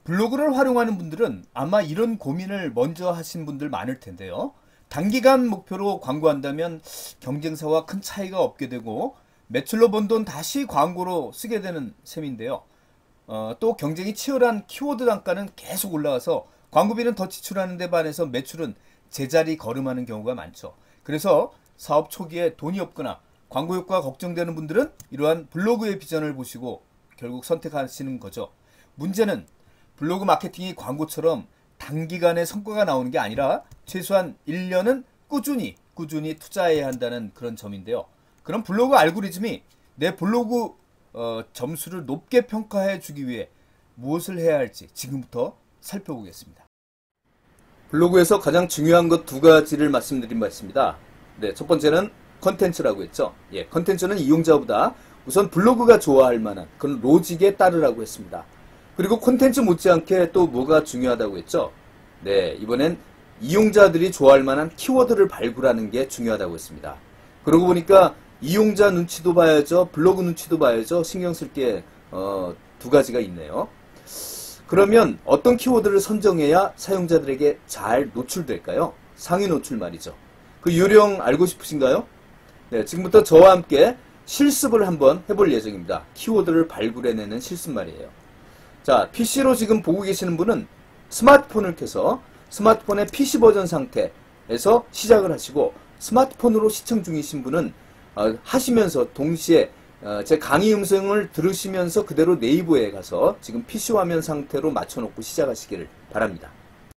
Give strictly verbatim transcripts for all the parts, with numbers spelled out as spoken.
블로그를 활용하는 분들은 아마 이런 고민을 먼저 하신 분들 많을 텐데요. 단기간 목표로 광고한다면 경쟁사와 큰 차이가 없게 되고 매출로 번 돈 다시 광고로 쓰게 되는 셈인데요. 어, 또 경쟁이 치열한 키워드 단가는 계속 올라가서 광고비는 더 지출하는 데 반해서 매출은 제자리 걸음하는 경우가 많죠. 그래서 사업 초기에 돈이 없거나 광고 효과가 걱정되는 분들은 이러한 블로그의 비전을 보시고 결국 선택하시는 거죠. 문제는 블로그 마케팅이 광고처럼 단기간에 성과가 나오는 게 아니라 최소한 일 년은 꾸준히 꾸준히 투자해야 한다는 그런 점인데요. 그럼 블로그 알고리즘이 내 블로그 어, 점수를 높게 평가해 주기 위해 무엇을 해야 할지 지금부터 살펴보겠습니다. 블로그에서 가장 중요한 것 두 가지를 말씀드린 바 있습니다. 네, 첫 번째는 컨텐츠라고 했죠. 예, 컨텐츠는 이용자보다 우선 블로그가 좋아할 만한 그런 로직에 따르라고 했습니다. 그리고 콘텐츠 못지않게 또 뭐가 중요하다고 했죠? 네, 이번엔 이용자들이 좋아할 만한 키워드를 발굴하는 게 중요하다고 했습니다. 그러고 보니까 이용자 눈치도 봐야죠, 블로그 눈치도 봐야죠. 신경 쓸 게 어, 두 가지가 있네요. 그러면 어떤 키워드를 선정해야 사용자들에게 잘 노출될까요? 상위 노출 말이죠. 그 요령 알고 싶으신가요? 네, 지금부터 저와 함께 실습을 한번 해볼 예정입니다. 키워드를 발굴해내는 실습 말이에요. 자, 피시로 지금 보고 계시는 분은 스마트폰을 켜서 스마트폰의 피시 버전 상태에서 시작을 하시고, 스마트폰으로 시청 중이신 분은 어, 하시면서 동시에 어, 제 강의 음성을 들으시면서 그대로 네이버에 가서 지금 피시 화면 상태로 맞춰놓고 시작하시기를 바랍니다.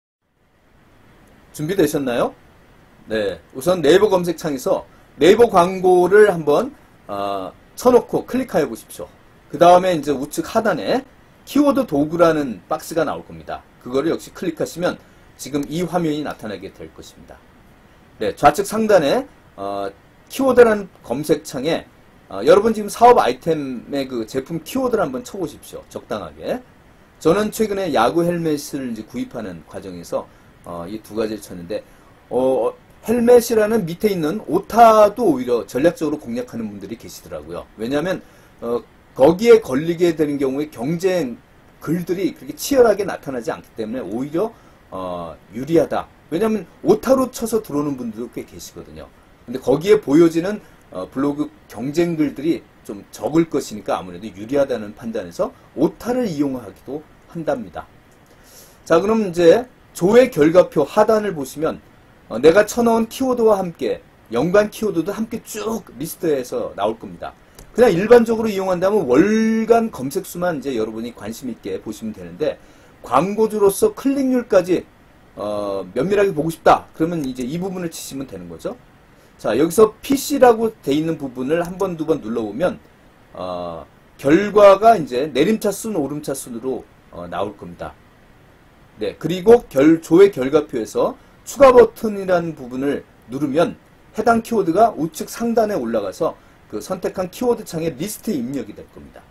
준비되셨나요? 네, 우선 네이버 검색창에서 네이버 광고를 한번 어, 쳐놓고 클릭하여 보십시오. 그 다음에 이제 우측 하단에 키워드 도구라는 박스가 나올 겁니다. 그거를 역시 클릭하시면 지금 이 화면이 나타나게 될 것입니다. 네, 좌측 상단에 어, 키워드라는 검색창에 어, 여러분 지금 사업 아이템의 그 제품 키워드를 한번 쳐보십시오. 적당하게. 저는 최근에 야구 헬멧을 이제 구입하는 과정에서 어, 이 두 가지를 쳤는데 어, 헬멧이라는 밑에 있는 오타도 오히려 전략적으로 공략하는 분들이 계시더라고요. 왜냐하면 어, 거기에 걸리게 되는 경우에 경쟁 글들이 그렇게 치열하게 나타나지 않기 때문에 오히려 어, 유리하다. 왜냐하면 오타로 쳐서 들어오는 분들도 꽤 계시거든요. 근데 거기에 보여지는 어, 블로그 경쟁 글들이 좀 적을 것이니까 아무래도 유리하다는 판단에서 오타를 이용하기도 한답니다. 자, 그럼 이제 조회 결과표 하단을 보시면 어, 내가 쳐넣은 키워드와 함께 연관 키워드도 함께 쭉 리스트에서 나올 겁니다. 그냥 일반적으로 이용한다면 월간 검색수만 이제 여러분이 관심 있게 보시면 되는데, 광고주로서 클릭률까지 어, 면밀하게 보고 싶다. 그러면 이제 이 부분을 치시면 되는 거죠. 자, 여기서 피시라고 돼 있는 부분을 한 번, 두 번 눌러보면 어, 결과가 이제 내림차순, 오름차순으로 어, 나올 겁니다. 네, 그리고 결, 조회 결과표에서 추가 버튼이라는 부분을 누르면 해당 키워드가 우측 상단에 올라가서 그 선택한 키워드 창에 리스트에 입력이 될 겁니다.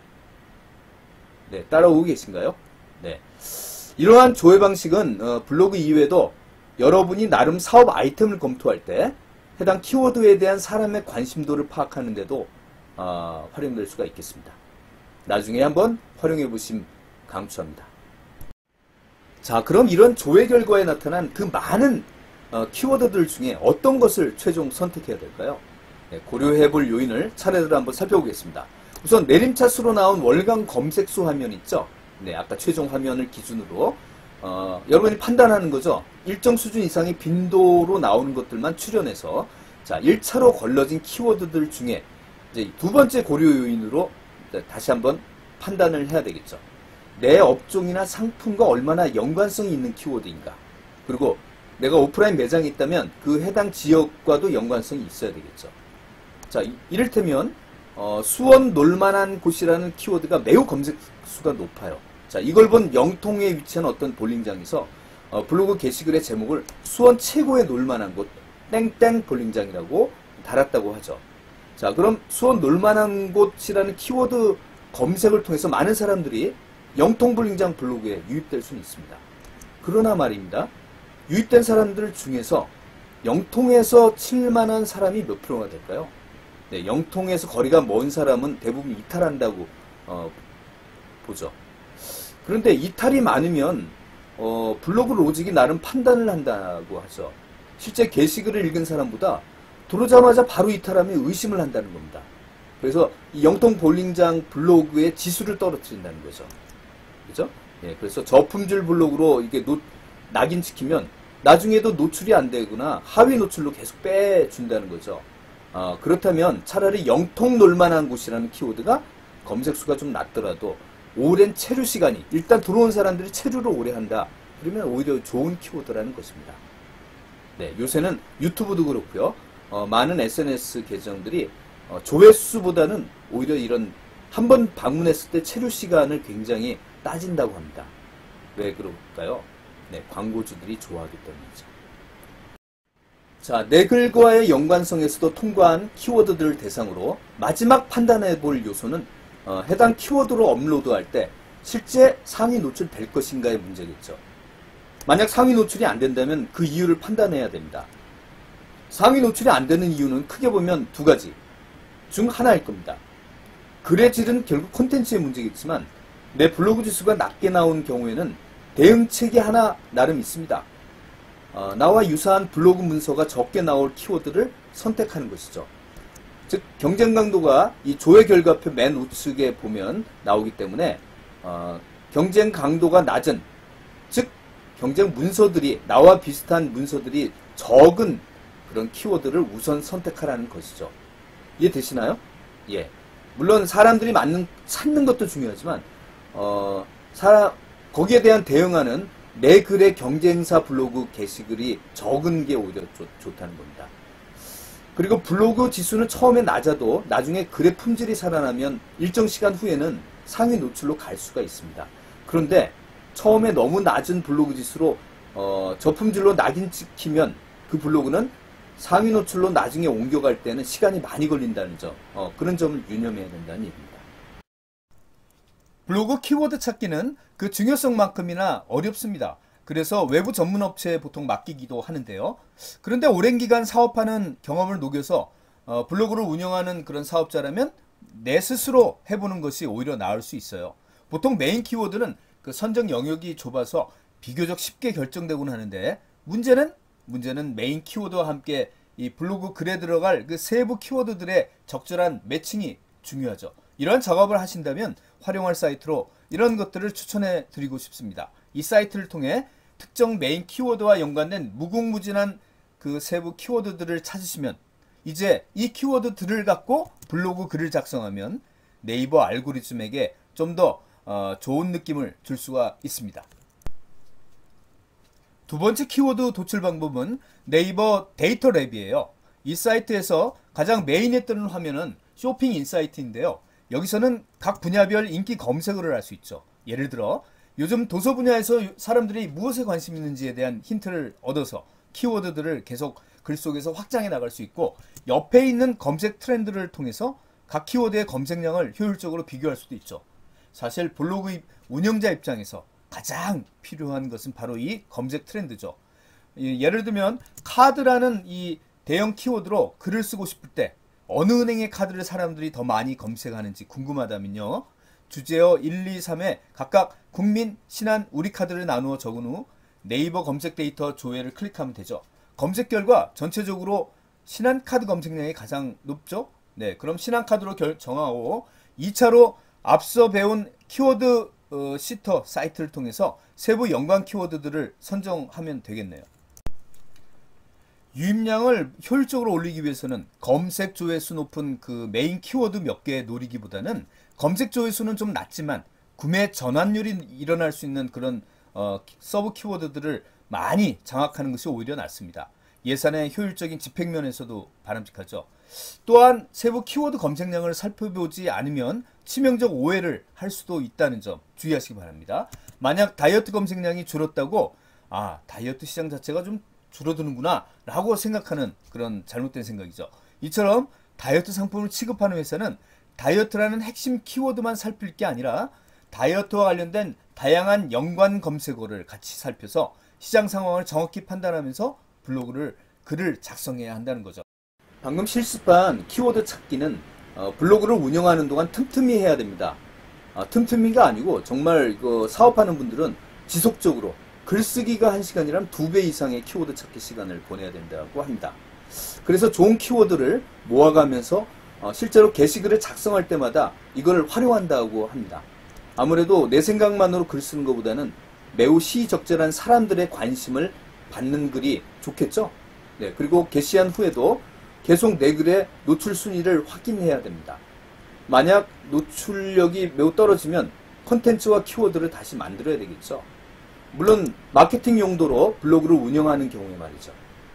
네, 따라오고 계신가요? 네. 이러한 조회 방식은 어, 블로그 이외에도 여러분이 나름 사업 아이템을 검토할 때 해당 키워드에 대한 사람의 관심도를 파악하는 데도 어, 활용될 수가 있겠습니다. 나중에 한번 활용해 보심 강추합니다. 자, 그럼 이런 조회 결과에 나타난 그 많은 어, 키워드들 중에 어떤 것을 최종 선택해야 될까요? 네, 고려해 볼 요인을 차례대로 한번 살펴보겠습니다. 우선 내림차수로 나온 월간 검색수 화면 있죠? 네, 아까 최종 화면을 기준으로 어, 여러분이 판단하는 거죠. 일정 수준 이상의 빈도로 나오는 것들만 추려내서 자, 일 차로 걸러진 키워드들 중에 이제 두 번째 고려 요인으로 다시 한번 판단을 해야 되겠죠. 내 업종이나 상품과 얼마나 연관성이 있는 키워드인가. 그리고 내가 오프라인 매장이 있다면 그 해당 지역과도 연관성이 있어야 되겠죠. 자, 이를테면 어, 수원 놀만한 곳이라는 키워드가 매우 검색수가 높아요. 자, 이걸 본 영통에 위치한 어떤 볼링장에서 어, 블로그 게시글의 제목을 수원 최고의 놀만한 곳 땡땡 볼링장이라고 달았다고 하죠. 자, 그럼 수원 놀만한 곳이라는 키워드 검색을 통해서 많은 사람들이 영통 볼링장 블로그에 유입될 수는 있습니다. 그러나 말입니다. 유입된 사람들 중에서 영통에서 칠 만한 사람이 몇 프로가 될까요? 네, 영통에서 거리가 먼 사람은 대부분 이탈한다고 어, 보죠. 그런데 이탈이 많으면 어, 블로그 로직이 나름 판단을 한다고 하죠. 실제 게시글을 읽은 사람보다 들어오자마자 바로 이탈하면 의심을 한다는 겁니다. 그래서 이 영통 볼링장 블로그의 지수를 떨어뜨린다는 거죠. 그죠? 예, 그래서 저품질 블로그로 이게 노, 낙인시키면 나중에도 노출이 안 되거나 하위 노출로 계속 빼준다는 거죠. 어, 그렇다면 차라리 영통 놀만한 곳이라는 키워드가 검색수가 좀 낮더라도 오랜 체류 시간이, 일단 들어온 사람들이 체류를 오래 한다. 그러면 오히려 좋은 키워드라는 것입니다. 네, 요새는 유튜브도 그렇고요. 어, 많은 에스엔에스 계정들이 어, 조회수보다는 오히려 이런 한번 방문했을 때 체류 시간을 굉장히 따진다고 합니다. 왜 그럴까요? 네, 광고주들이 좋아하기 때문이죠. 자, 내 글과의 연관성에서도 통과한 키워드들을 대상으로 마지막 판단해 볼 요소는 어, 해당 키워드로 업로드할 때 실제 상위 노출될 것인가의 문제겠죠. 만약 상위 노출이 안 된다면 그 이유를 판단해야 됩니다. 상위 노출이 안 되는 이유는 크게 보면 두 가지 중 하나일 겁니다. 글의 질은 결국 콘텐츠의 문제겠지만 내 블로그 지수가 낮게 나온 경우에는 대응책이 하나 나름 있습니다. 어, 나와 유사한 블로그 문서가 적게 나올 키워드를 선택하는 것이죠. 즉 경쟁 강도가 이 조회 결과표 맨 우측에 보면 나오기 때문에 어, 경쟁 강도가 낮은, 즉 경쟁 문서들이 나와 비슷한 문서들이 적은 그런 키워드를 우선 선택하라는 것이죠. 이해되시나요? 예. 물론 사람들이 맞는, 찾는 것도 중요하지만 어, 사람, 거기에 대한 대응하는 내 글의 경쟁사 블로그 게시글이 적은 게 오히려 좋, 좋다는 겁니다. 그리고 블로그 지수는 처음에 낮아도 나중에 글의 품질이 살아나면 일정 시간 후에는 상위 노출로 갈 수가 있습니다. 그런데 처음에 너무 낮은 블로그 지수로 어, 저품질로 낙인 찍히면 그 블로그는 상위 노출로 나중에 옮겨갈 때는 시간이 많이 걸린다는 점, 어, 그런 점을 유념해야 된다는 얘기입니다. 블로그 키워드 찾기는 그 중요성만큼이나 어렵습니다. 그래서 외부 전문 업체에 보통 맡기기도 하는데요. 그런데 오랜 기간 사업하는 경험을 녹여서 어, 블로그를 운영하는 그런 사업자라면 내 스스로 해보는 것이 오히려 나을 수 있어요. 보통 메인 키워드는 그 선정 영역이 좁아서 비교적 쉽게 결정되곤 하는데 문제는 문제는 메인 키워드와 함께 이 블로그 글에 들어갈 그 세부 키워드들의 적절한 매칭이 중요하죠. 이런 작업을 하신다면 활용할 사이트로 이런 것들을 추천해 드리고 싶습니다. 이 사이트를 통해 특정 메인 키워드와 연관된 무궁무진한 그 세부 키워드들을 찾으시면 이제 이 키워드들을 갖고 블로그 글을 작성하면 네이버 알고리즘에게 좀 더 어, 좋은 느낌을 줄 수가 있습니다. 두 번째 키워드 도출 방법은 네이버 데이터 랩이에요. 이 사이트에서 가장 메인에 뜨는 화면은 쇼핑 인사이트인데요. 여기서는 각 분야별 인기 검색어를 할 수 있죠. 예를 들어 요즘 도서 분야에서 사람들이 무엇에 관심 있는지에 대한 힌트를 얻어서 키워드들을 계속 글 속에서 확장해 나갈 수 있고, 옆에 있는 검색 트렌드를 통해서 각 키워드의 검색량을 효율적으로 비교할 수도 있죠. 사실 블로그 운영자 입장에서 가장 필요한 것은 바로 이 검색 트렌드죠. 예를 들면 카드라는 이 대형 키워드로 글을 쓰고 싶을 때 어느 은행의 카드를 사람들이 더 많이 검색하는지 궁금하다면요, 주제어 일, 이, 삼에 각각 국민, 신한, 우리카드를 나누어 적은 후 네이버 검색 데이터 조회를 클릭하면 되죠. 검색 결과 전체적으로 신한카드 검색량이 가장 높죠. 네, 그럼 신한카드로 결, 정하고 이 차로 앞서 배운 키워드 어, 시터 사이트를 통해서 세부 연관 키워드들을 선정하면 되겠네요. 유입량을 효율적으로 올리기 위해서는 검색 조회수 높은 그 메인 키워드 몇 개 노리기보다는 검색 조회수는 좀 낮지만 구매 전환율이 일어날 수 있는 그런 어, 서브 키워드들을 많이 장악하는 것이 오히려 낫습니다. 예산의 효율적인 집행면에서도 바람직하죠. 또한 세부 키워드 검색량을 살펴보지 않으면 치명적 오해를 할 수도 있다는 점 주의하시기 바랍니다. 만약 다이어트 검색량이 줄었다고 아, 다이어트 시장 자체가 좀 줄어드는구나 라고 생각하는 그런 잘못된 생각이죠. 이처럼 다이어트 상품을 취급하는 회사는 다이어트라는 핵심 키워드만 살필 게 아니라 다이어트와 관련된 다양한 연관 검색어를 같이 살펴서 시장 상황을 정확히 판단하면서 블로그를 글을 작성해야 한다는 거죠. 방금 실습한 키워드 찾기는 어, 블로그를 운영하는 동안 틈틈이 해야 됩니다. 아, 틈틈이가 아니고 정말 이거 사업하는 분들은 지속적으로 글쓰기가 한 시간이라면 두 배 이상의 키워드 찾기 시간을 보내야 된다고 합니다. 그래서 좋은 키워드를 모아가면서 어, 실제로 게시글을 작성할 때마다 이걸 활용한다고 합니다. 아무래도 내 생각만으로 글 쓰는 것보다는 매우 시의적절한 사람들의 관심을 받는 글이 좋겠죠. 네, 그리고 게시한 후에도 계속 내 글의 노출 순위를 확인해야 됩니다. 만약 노출력이 매우 떨어지면 컨텐츠와 키워드를 다시 만들어야 되겠죠. 물론 마케팅 용도로 블로그를 운영하는 경우에 말이죠.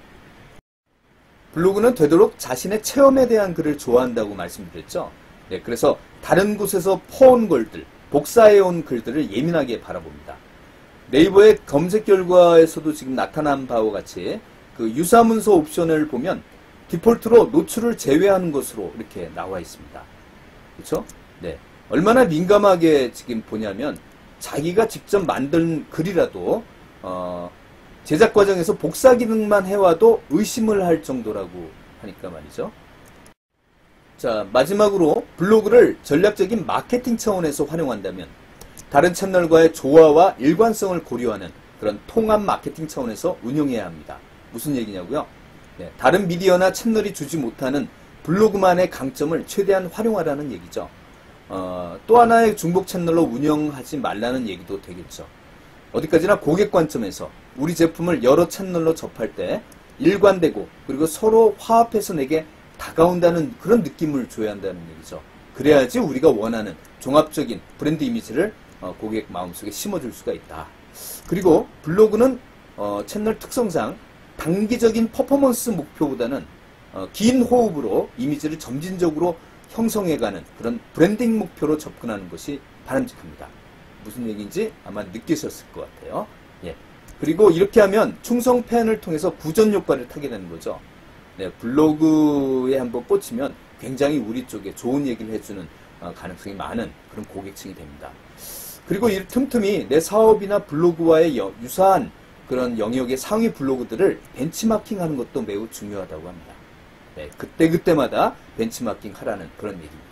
블로그는 되도록 자신의 체험에 대한 글을 좋아한다고 말씀드렸죠. 네, 그래서 다른 곳에서 퍼온 글들, 복사해온 글들을 예민하게 바라봅니다. 네이버의 검색 결과에서도 지금 나타난 바와 같이 그 유사문서 옵션을 보면 디폴트로 노출을 제외하는 것으로 이렇게 나와 있습니다. 그렇죠? 네. 얼마나 민감하게 지금 보냐면 자기가 직접 만든 글이라도 어, 제작 과정에서 복사 기능만 해와도 의심을 할 정도라고 하니까 말이죠. 자, 마지막으로 블로그를 전략적인 마케팅 차원에서 활용한다면 다른 채널과의 조화와 일관성을 고려하는 그런 통합 마케팅 차원에서 운영해야 합니다. 무슨 얘기냐고요? 네, 다른 미디어나 채널이 주지 못하는 블로그만의 강점을 최대한 활용하라는 얘기죠. 어, 또 하나의 중복 채널로 운영하지 말라는 얘기도 되겠죠. 어디까지나 고객 관점에서 우리 제품을 여러 채널로 접할 때 일관되고 그리고 서로 화합해서 내게 다가온다는 그런 느낌을 줘야 한다는 얘기죠. 그래야지 우리가 원하는 종합적인 브랜드 이미지를 어, 고객 마음속에 심어줄 수가 있다. 그리고 블로그는 어, 채널 특성상 단기적인 퍼포먼스 목표보다는 어, 긴 호흡으로 이미지를 점진적으로 형성해가는 그런 브랜딩 목표로 접근하는 것이 바람직합니다. 무슨 얘기인지 아마 느끼셨을 것 같아요. 예. 그리고 이렇게 하면 충성 팬을 통해서 구전 효과를 타게 되는 거죠. 네, 블로그에 한번 꽂히면 굉장히 우리 쪽에 좋은 얘기를 해주는 어, 가능성이 많은 그런 고객층이 됩니다. 그리고 이 틈틈이 내 사업이나 블로그와의 여, 유사한 그런 영역의 상위 블로그들을 벤치마킹하는 것도 매우 중요하다고 합니다. 네, 그때그때마다 벤치마킹 하라는 그런 얘기입니다.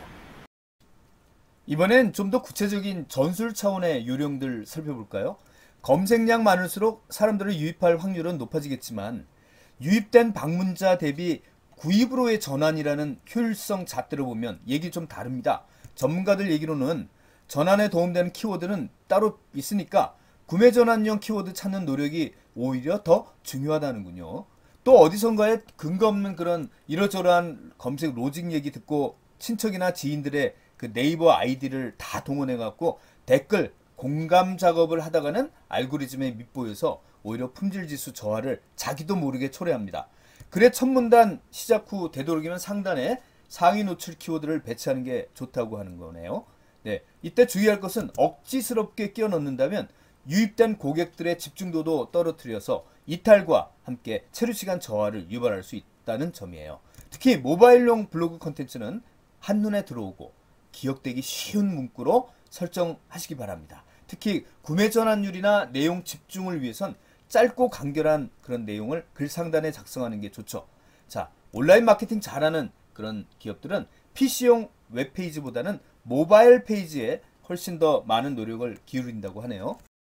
이번엔 좀 더 구체적인 전술 차원의 요령들 살펴볼까요? 검색량 많을수록 사람들을 유입할 확률은 높아지겠지만 유입된 방문자 대비 구입으로의 전환이라는 효율성 잣대로 보면 얘기 좀 다릅니다. 전문가들 얘기로는 전환에 도움되는 키워드는 따로 있으니까 구매 전환형 키워드 찾는 노력이 오히려 더 중요하다는군요. 또 어디선가에 근거 없는 그런 이러저러한 검색 로직 얘기 듣고 친척이나 지인들의 그 네이버 아이디를 다 동원해갖고 댓글 공감 작업을 하다가는 알고리즘에 밑보여서 오히려 품질지수 저하를 자기도 모르게 초래합니다. 글의 첫 문단 시작 후 되도록이면 상단에 상위 노출 키워드를 배치하는 게 좋다고 하는 거네요. 네, 이때 주의할 것은 억지스럽게 끼워 넣는다면 유입된 고객들의 집중도도 떨어뜨려서 이탈과 함께 체류시간 저하를 유발할 수 있다는 점이에요. 특히 모바일용 블로그 컨텐츠는 한눈에 들어오고 기억되기 쉬운 문구로 설정하시기 바랍니다. 특히 구매 전환율이나 내용 집중을 위해선 짧고 간결한 그런 내용을 글 상단에 작성하는 게 좋죠. 자, 온라인 마케팅 잘하는 그런 기업들은 피씨용 웹페이지보다는 모바일 페이지에 훨씬 더 많은 노력을 기울인다고 하네요.